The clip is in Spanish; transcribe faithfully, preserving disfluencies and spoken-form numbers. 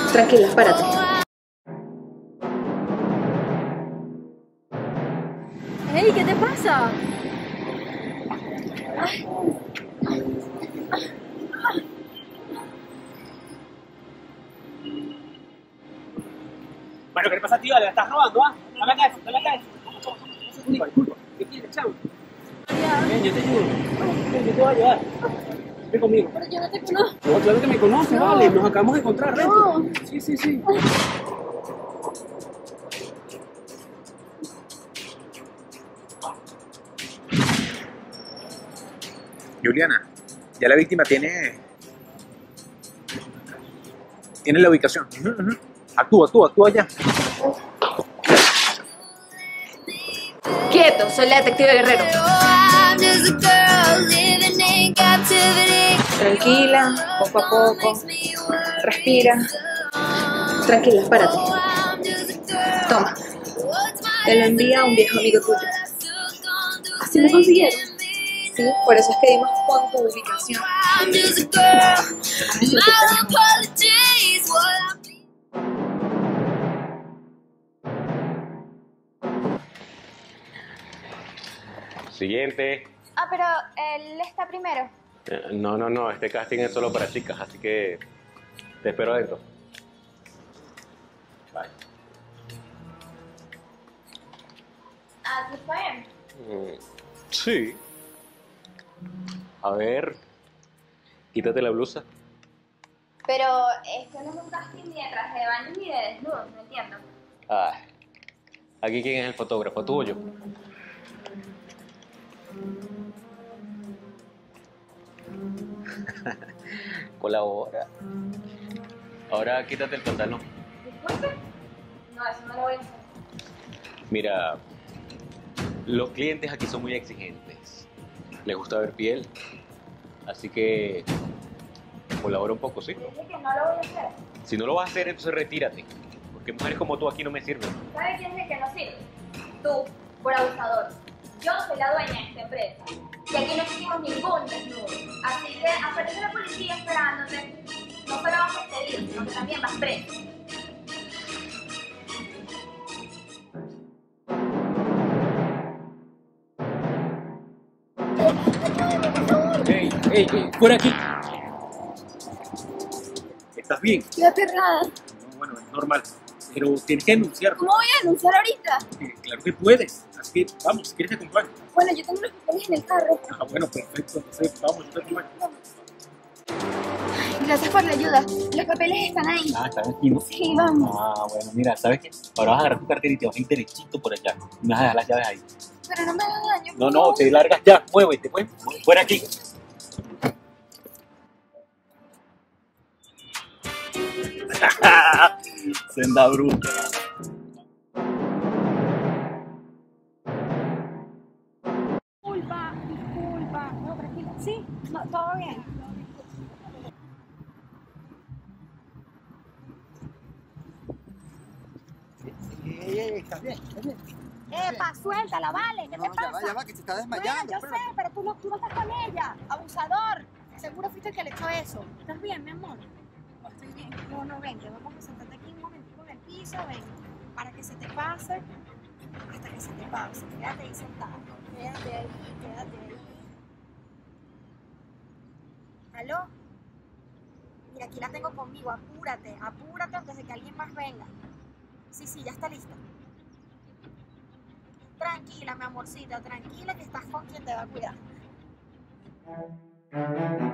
Tranquila, párate. Hey, ¿qué te pasa? Ay. Bueno, ¿qué le pasa, tío? ¿Le estás robando, ah? Dame acá eso, dame acá eso. Disculpa, disculpa. ¿Qué quieres, chavo? Ven, yo te ayudo. Ven, yo te voy a ayudar. Ven conmigo. Pero yo no te conozco. No, claro que me conoces, No. vale. Nos acabamos de encontrar, ¿ves? No. Sí, sí, sí. Juliana, ya la víctima tiene... Tiene la ubicación. Uh -huh, uh -huh. Actúa, actúa, actúa ya. Quieto, soy la detective Guerrero. Tranquila, poco a poco. Respira. Tranquila, párate. Toma. Te lo envía un viejo amigo tuyo. ¿Así me consiguieron? Sí, por eso es que dimos con tu ubicación. Siguiente. Ah, pero él está primero. Eh, No, no, no, este casting es solo para chicas, así que te espero adentro. Bye. Ah, ¿sí fue? Mm, sí. A ver, quítate la blusa. Pero esto no es un casting ni de traje de baño ni de desnudo, no entiendo. Ay, aquí quién es el fotógrafo, tú o yo. Colabora. Ahora quítate el pantalón. ¿Disculpe? No, eso no lo voy a hacer. Mira, los clientes aquí son muy exigentes. Les gusta ver piel. Así que colabora un poco, ¿sí? Dije que no lo voy a hacer. Si no lo vas a hacer, entonces retírate. Porque mujeres como tú aquí no me sirven. ¿Sabe quién es el que no sirve? Tú, por abusador. Yo soy la dueña de esta empresa. Y aquí no exigimos ningún desnudo. Así que aparece la policía esperándote. No solo vas a despedir, sino que también vas preso. Ey, ey, ey, fuera aquí. ¿Estás bien? Estoy aterrada. No, bueno, es normal. Pero tienes que denunciarlo. ¿Cómo voy a denunciar ahorita? Eh, claro que puedes. Así que vamos, si quieres te acompaño. Bueno, yo tengo los papeles en el carro. Ah, bueno, perfecto. Entonces vamos, yo te acompaño. Gracias por la ayuda. Los papeles están ahí. Ah, ¿están aquí, no? Sí, vamos. Ah, bueno, mira, ¿sabes qué? Ahora vas a agarrar tu cartera y te vas a ir derechito por allá. Y me vas a dejar las llaves ahí. Pero no me hagas daño. No, no, te largas ya. Muévete, pues. Fuera aquí. Senda bruta. Disculpa, disculpa. No, tranquila. Sí, no, todo bien. Ey, ey, ¿estás bien? ¿Estás bien? Epa, suéltala, vale. ¿Qué No, te no, pasa? ya va, ya va, que se está Bueno, desmayando. yo sé, espérate. pero tú no, tú no estás con ella. Abusador. Seguro fuiste el que le echó eso. ¿Estás bien, mi amor? No, estoy bien. No, no, vente. Vamos a sentarte aquí un momentico en el piso, ven. Para que se te pase. Hasta que se te pase. Quédate ahí sentado. Quédate ahí, quédate ahí. ¿Aló? Mira, aquí la tengo conmigo. Apúrate, apúrate antes de que alguien más venga. Sí, sí, ya está lista. Tranquila, mi amorcita, tranquila que estás con quien te va a cuidar.